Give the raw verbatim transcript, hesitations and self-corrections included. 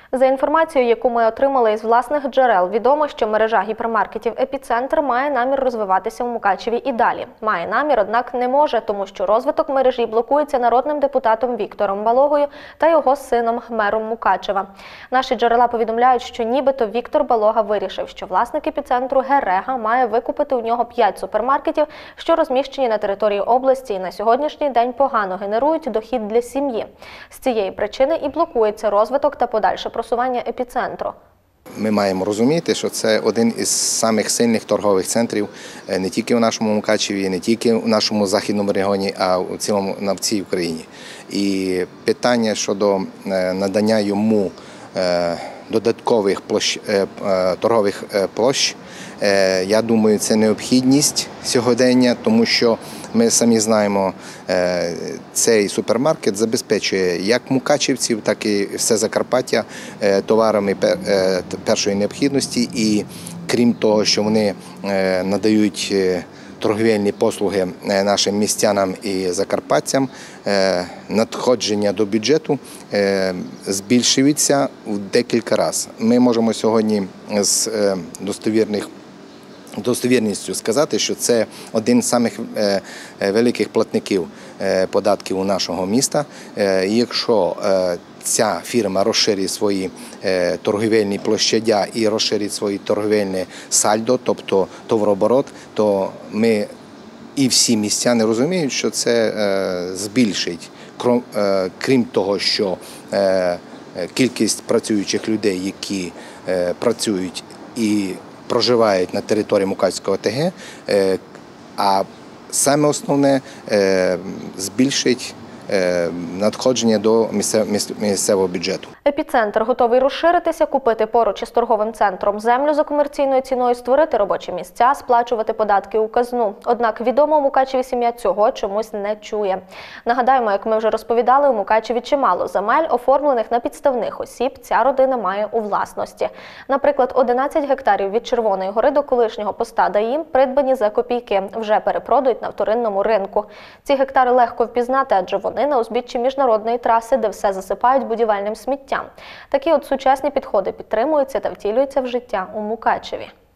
За інформацією, яку ми отримали із власних джерел, відомо, що мережа гіпермаркетів «Епіцентр» має намір розвиватися в Мукачеві і далі. Має намір, однак не може, тому що розвиток мережі блокується народним депутатом Віктором Балогою та його сином, мером Мукачева. Наші джерела повідомляють, що нібито Віктор Балога вирішив, що власник «Епіцентру» Герега має викупити у нього п'ять супермаркетів, що розміщені на території області і на сьогоднішній день погано генерують дохід для сім'ї. З цієї причини і блокується розвиток та подальше просування «Епіцентру». Ми маємо розуміти, що це один із самих сильних торгових центрів не тільки в нашому Мукачеві, не тільки в нашому західному регіоні, а в цілому на всій Україні. І питання щодо надання йому додаткових площ, торгових площ, я думаю, це необхідність сьогодення, тому що ми самі знаємо, цей супермаркет забезпечує як мукачівців, так і все Закарпаття товарами першої необхідності. І крім того, що вони надають торгівельні послуги нашим містянам і закарпатцям, надходження до бюджету збільшується в декілька разів. Ми можемо сьогодні з достовірних достовірністю сказати, що це один з самих великих платників податків у нашого міста. І якщо ця фірма розширить свої торгівельні площадя і розширить свої торгівельне сальдо, тобто товарооборот, то ми і всі містяни розуміють, що це збільшить. Крім того, що кількість працюючих людей, які працюють і проживають на території Мукачівського ОТГ, а саме основне – збільшить надходження до місцевого бюджету. «Епіцентр» готовий розширитися, купити поруч із торговим центром землю за комерційною ціною, створити робочі місця, сплачувати податки у казну. Однак відома у Мукачеві сім'я цього чомусь не чує. Нагадаємо, як ми вже розповідали, у Мукачеві чимало земель, оформлених на підставних осіб, ця родина має у власності. Наприклад, одинадцять гектарів від Червоної гори до колишнього поста ДАІ придбані за копійки, вже перепродають на вторинному ринку. Ці гектари легко впізнати, адже вони на узбіччі міжнародної траси, де все засипають будівельним сміттям. Такі от сучасні підходи підтримуються та втілюються в життя у Мукачеві.